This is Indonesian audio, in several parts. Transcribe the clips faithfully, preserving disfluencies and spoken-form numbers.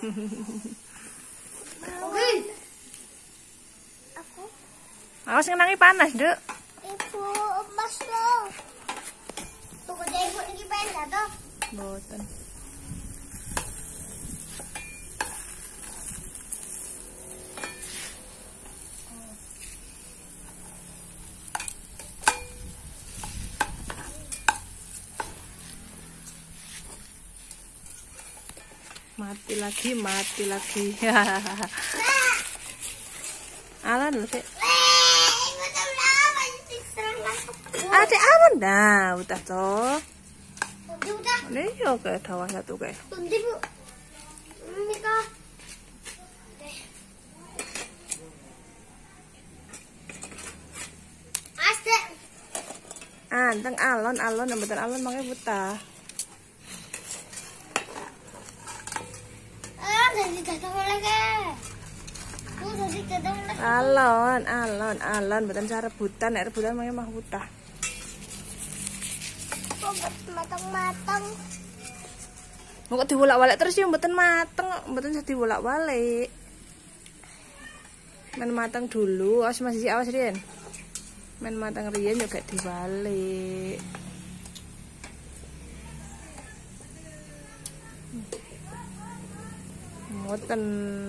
Aku. Awas ngenangi panas, Dek. Ibu, emas loh. Tuh kerja ibu ini pengen jatuh. Boten. Mati lagi, mati lagi. Alan lho, Dek. Adik awan dah, udah toh. Udah. Ini yo kayak dawa satu kayak. Nanti Bu. Ini kah? Asik. Ah, teng alon, alon, mboten alon mangke buta. Ah, jadi datang lagi. Bu, jadi datang lagi. Alon, alon, alon, mboten cara rebutan, nek rebutan mangke mah buta. Kok matang-matang. Kok dibolak-balik terus ya mboten mateng, mboten bisa dibolak-balik. Men mateng dulu, awas masih awas Rian. Men mateng Rian juga dibalik. Mboten.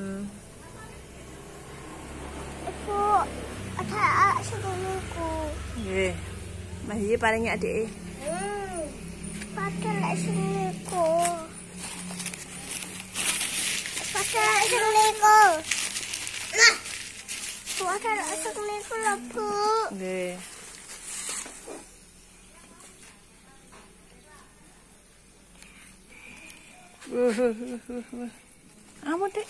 Ibu, ada sebelumku. Nggih. Masih paringi Adik. Hmm. Pakai lek sebelumku. Pakai lek sebelumku. Nah. Pakai lek sebelumku lah, Bu. Nggih. Uh, uh, uh, uh, uh. Ampun, Dek.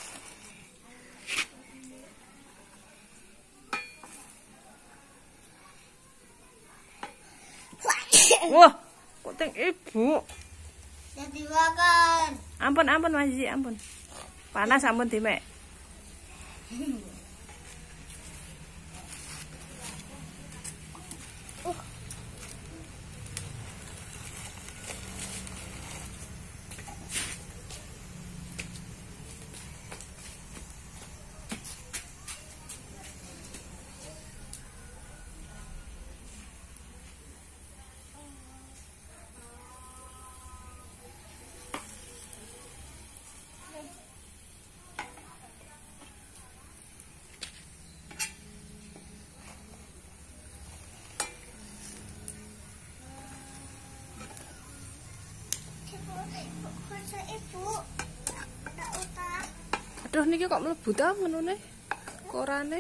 Wah, kok teng ibu. Jadi makan. Ampun, ampun Mas Ji, ampun. Panas ampun Dimek. Ibu, tak utah. Aduh niki kok mlebu ta menune? Korane.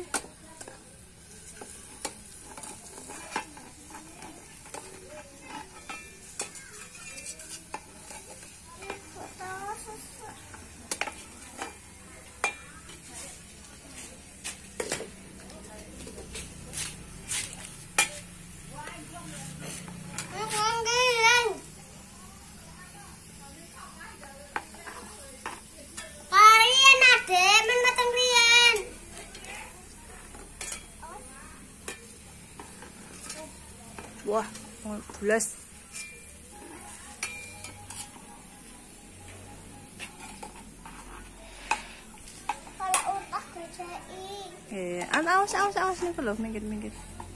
Wah, bulas. Kalau utah kerjain. Eh, awas awas awas nih lho, minggir-minggir.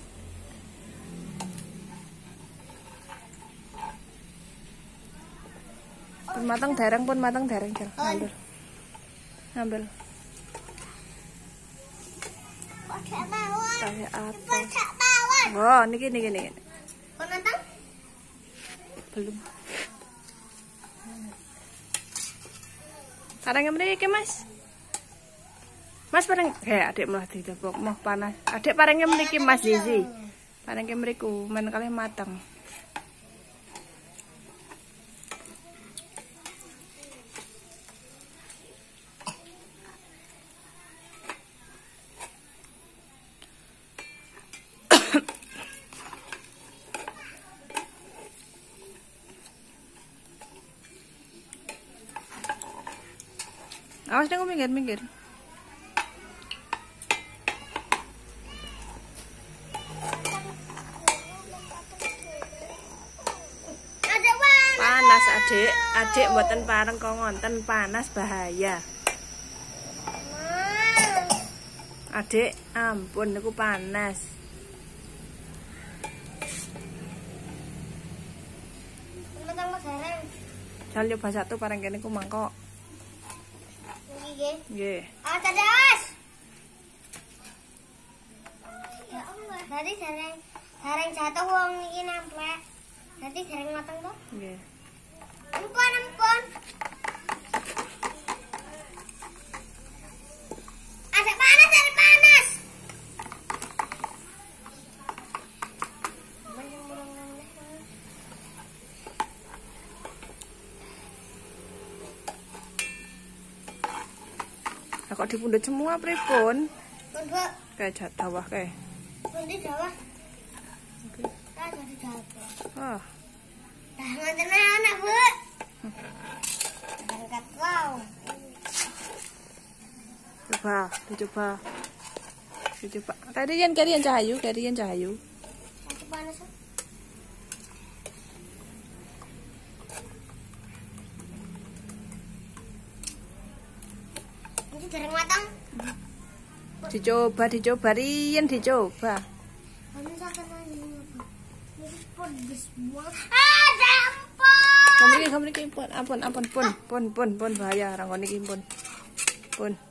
Pun matang dereng, pun matang dereng, Jal. Ambil. Ambil. Pakai bawang. Kayak apa? Pakai bawang. Oh, niki niki niki. Kau nonton? Belum. Karang mriki, Mas. Mas pareng eh adik malah ditepok mau panas. Adik parengnya mriki Mas Zizi. Parengnya mriku men kalih mateng. Awas deh, minggir-minggir. Panas adik, adik mboten pareng kok ngonten panas bahaya. Adik, ampun niku panas. Matang Mas Gareng. Jal nyoba satu pareng kene ku mangkok. Iki nggih. Nggih. Ah, tadas. Ya Allah, tadi gareng gareng jatuh wong iki nemplek. Dadi gareng mateng to? Nggih. Ampun, ampun. Ada panas, ada panas. Lah kok dipundhut semua pripun? Pun, Bu. Kayak jatuh wah kae. Pun di Jawa. Kita jadi jatuh. Oh, Dah ngoten anak, Bu. Angkat wow. coba, dicoba. Dicoba. Karian karian cahayu, karian cahayu. Masih panas. Bu. Ini gareng matang. Dicoba, dicoba, rian dicoba. Kami sakit lagi. Ini pedes banget. Ada ampun. Kamu iki, kamu iki pun, ampun, ampun, pun, pun, pun, pun bahaya orang niki pun. Pun.